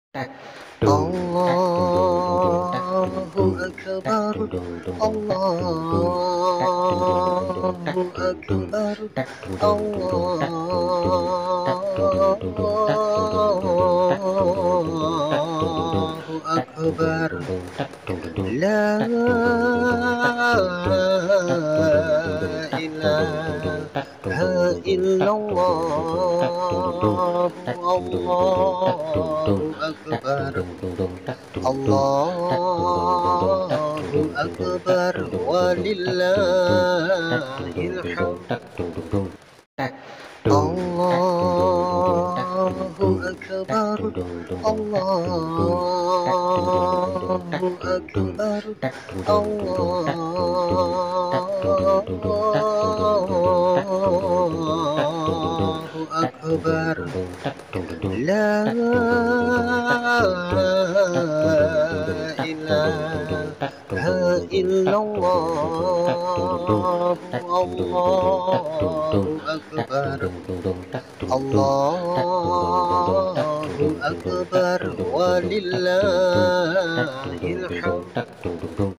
Allahu Akbar, Allahu Akbar, Allahu Akbar. La ilaha illallah, Allahu Akbar. Allahu Akbar walillahil hamd. Allahu Akbar, Allahu Akbar, Allahu Akbar. La ilaha illallah, Allahu Akbar. Allahu Akbar walillahil hamd.